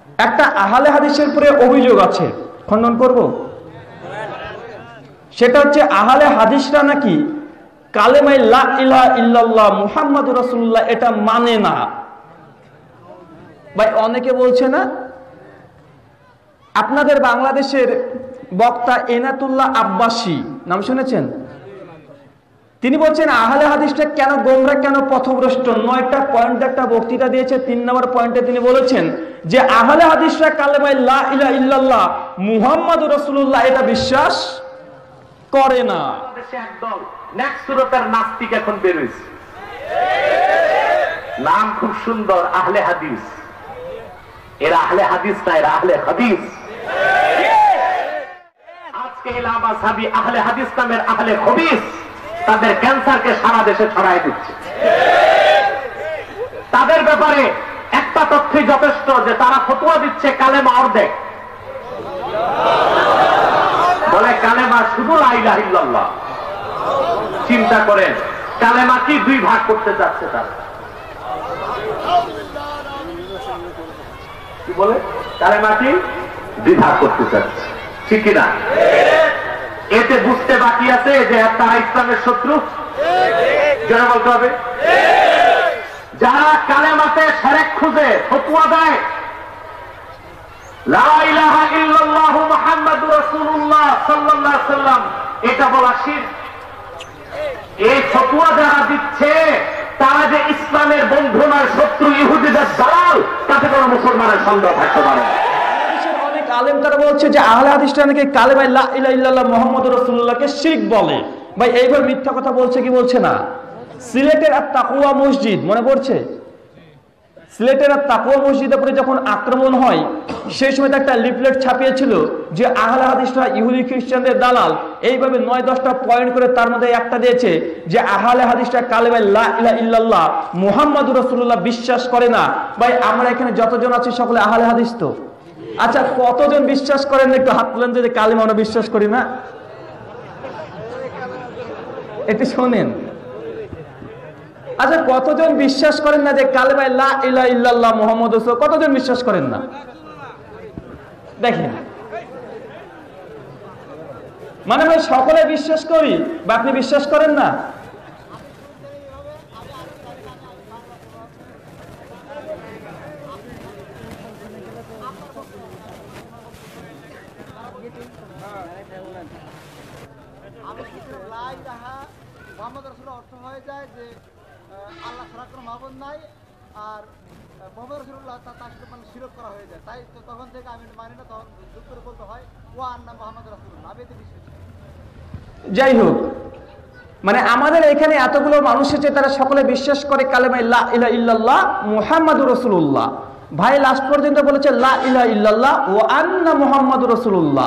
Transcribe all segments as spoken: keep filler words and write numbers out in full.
একটা আহলে হাদিসের উপরে অভিযোগ আছে, খণ্ডন করব। সেটা হচ্ছে আহলে হাদিসরা নাকি কালেমায়ে লা ইলাহা ইল্লাল্লাহ মুহাম্মাদুর রাসূলুল্লাহ এটা মানে না। ভাই অনেকে বলছে না, আপনাদের বাংলাদেশের বক্তা এনাতুল্লাহ আব্বাসী নাম শুনেছেন? তিনি বলছেন আহলে হাদিসটা কেন গোমরা, কেন পথভ্রষ্ট। নয়টা পয়েন্ট একটা বক্তৃতা দিয়েছে। তিন নম্বর পয়েন্টে তিনি বলেছেন যে আহলে হাদিসরা কালেমায়ে লা ইলাহা ইল্লাল্লাহ মুহাম্মাদুর রাসূলুল্লাহ এটা বিশ্বাস করে না। একদল নেক্সুরতার নাস্তিক এখন বের হয়েছে, নাম খুব সুন্দর, আহলে হাদিস। এরা আহলে হাদিস না, এরা আহলে হাদিস। আজকে ইলামা সাবি আহলে হাদিস নামের আহলে খবিস তাদের ক্যান্সারকে সারা দেশে ছড়ায় দিচ্ছে। তাদের ব্যাপারে একটা তথ্যই যথেষ্ট যে তারা ফতোয়া দিচ্ছে কালেমা অর্ধেক। বলে কালেমা শুধু লা ইলাহা ইল্লাল্লাহ। চিন্তা করেন কালেমা কি দুই ভাগ করতে যাচ্ছে তারা। কি বলে কালেমা কি দুই ভাগ করতে যাচ্ছে, ঠিক কিনা? এতে বুঝতে বাকি আছে যে তারা ইসলামের শত্রু। যারা বলতে হবে যারা কালেমাতে শিরক খুঁজে ফতোয়া দেয় লা ইলাহা ইল্লাল্লাহু মুহাম্মাদুর রাসূলুল্লাহ সাল্লাল্লাহু আলাইহি সাল্লাম, এটা বলা শিরক। এই ফতোয়া যারা দিচ্ছে তারা যে ইসলামের বন্ধু নয়, শত্রু, ইহুদিদের দালাল, তাতে কোনো মুসলমানের সন্দেহ থাকতে পারে না। অনেক আলেম তারা বলছে যে আহলে হাদিসরা নাকি কালেমায়ে লা ইলাহা ইল্লাল্লাহ মুহাম্মাদুর রাসূলুল্লাহকে শিরক বলে। ভাই এইবার মিথ্যা কথা বলছে কি বলছে না? সিলেটের আর তাকওয়া মসজিদ মনে পড়ছে? সিলেটের আর তাকওয়া মসজিদের উপরে যখন আক্রমণ হয় সেই সময় একটা লিফলেট ছাপিয়েছিল যে আহলে হাদিসরা ইহুদি খ্রিস্টানদের দালাল। এইভাবে নয় দশটা পয়েন্ট করে তার মধ্যে একটা দিয়েছে যে আহলে হাদিসরা কালেমায়ে লা ইলাহা ইল্লাল্লাহ মুহাম্মাদুর রাসূলুল্লাহ বিশ্বাস করে না। ভাই আমরা এখানে যতজন আছি সকলে আহলে হাদিস তো? আচ্ছা কতজন বিশ্বাস করেন একটু হাত তুলেন যে কালেমা আমরা বিশ্বাস করি না? একটু শোনেন। আচ্ছা কতজন বিশ্বাস করেন না যে কালেমায়ে লা ইলাহা ইল্লাল্লাহ মুহাম্মাদুর রাসূলুল্লাহ? কতজন বিশ্বাস করেন না? দেখেন, মানে ভাই সকলে বিশ্বাস করি বা আপনি বিশ্বাস করেন না? অর্থ হয়ে যায় যে আল্লাহ ছাড়া কোনো মাবুদ নাই, আর মুহাম্মদ রাসূলুল্লাহ তার সাথে মানে শিরক করা হয়ে যায়। তাই তো তখন থেকে আমি মানি না, তখন যুক্ত করে বলতে হয় ওয়া আন্না মুহাম্মদ রাসূলুল্লাহ। আমি এতে বিশ্বাস করি। যাই হোক, মানে আমাদের এখানে এতগুলো মানুষ আছে তারা সকলে বিশ্বাস করে কালেমায়ে লা ইলাহা ইল্লাল্লাহ মুহাম্মাদুর রাসূলুল্লাহ। ভাই লাস্ট পর্যন্ত বলেছে লা ইলাহা ইল্লাল্লাহ ওয়া আন্না মুহাম্মাদুর রাসূলুল্লাহ।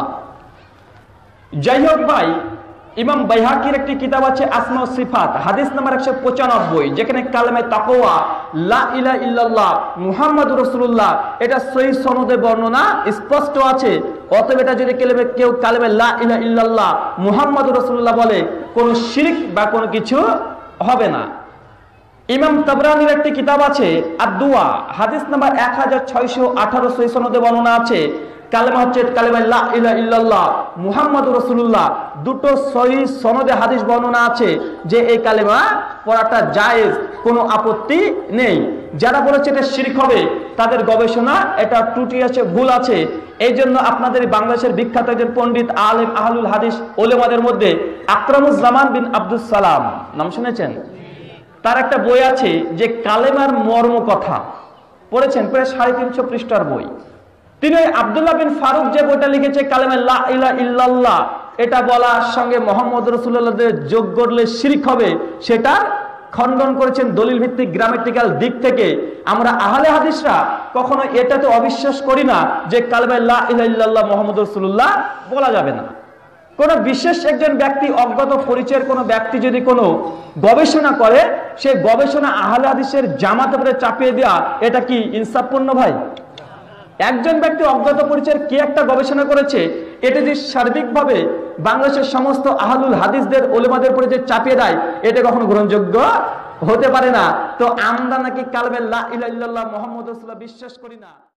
যাই হোক ভাই, ইমাম বাইহাকির একটি কিতাব আছে আসমা ও সিফাত, হাদিস নাম্বার একশো পঁচানব্বই, যেখানে কালেমায়ে তাকওয়া লা ইলাহা ইল্লাল্লাহ মুহাম্মাদুর রাসূলুল্লাহ এটা সহিহ সনদে বর্ণনা স্পষ্ট আছে। অতএব এটা যদি কেলেমে কেউ কালেমায়ে লা ইলাহা ইল্লাল্লাহ মুহাম্মাদুর রাসূলুল্লাহ বলে কোনো শিরক বা কোনো কিছু হবে না। ইমাম তাবরানির একটি কিতাব আছে আদ-দুআ, হাদিস নাম্বার এক হাজার ছয়শো আঠারো সহিহ সনদে বর্ণনা আছে কালেমা হচ্ছে কালেমায়ে লা ইলাহা ইল্লাল্লাহ মুহাম্মাদুর রাসূলুল্লাহ। দুটো সহিহ সনদে হাদিস বর্ণনা আছে যে এই কালেমা পড়াটা জায়েজ, কোনো আপত্তি নেই। যারা বলেছে এটা শিরক হবে তাদের গবেষণা এটা ত্রুটি আছে, ভুল আছে। এই জন্য আপনাদের বাংলাদেশের বিখ্যাত একজন পণ্ডিত আলেম আহলুল হাদিস ওলেমাদের মধ্যে আকরামুজ্জামান বিন আব্দুস সালাম নাম শুনেছেন? তার একটা বই আছে যে কালেমার মর্ম কথা, পড়েছেন? প্রায় সাড়ে তিনশো পৃষ্ঠার বই। তিনি আব্দুল্লাহ বিন ফারুক যে বইটা লিখেছে কালেমায়ে লা ইলাহা ইল্লাল্লাহ এটা বলার সঙ্গে মুহাম্মদ রাসূলুল্লাহ যোগ করলে শিরক হবে সেটা খণ্ডন করেছেন দলিল ভিত্তিক গ্রামাটিক্যাল দিক থেকে। আমরা আহলে হাদিসরা কখনো এটাতে অবিশ্বাস করি না যে কালেমায়ে লা ইলাহা ইল্লাল্লাহ মুহাম্মদ রাসূলুল্লাহ বলা যাবে না। কোন বিশেষ একজন ব্যক্তি, অজ্ঞাত পরিচয়ের কোন ব্যক্তি যদি কোনো গবেষণা করে, সেই গবেষণা আহলে হাদিসের জামাতে করে চাপিয়ে দেওয়া এটা কি ইনসাফপূর্ণ ভাই? একজন ব্যক্তি অজ্ঞাত পরিচয়ের কি একটা গবেষণা করেছে, এটা যে সার্বিকভাবে বাংলাদেশের সমস্ত আহলুল হাদিসদের ওলেমাদের উপরে যে চাপিয়ে দেয়, এটা কখনো গ্রহণযোগ্য হতে পারে না। তো আমরা নাকি কালেমায়ে লা ইলাহা ইল্লাল্লাহ মুহাম্মাদুর রাসূলুল্লাহ বিশ্বাস করি না।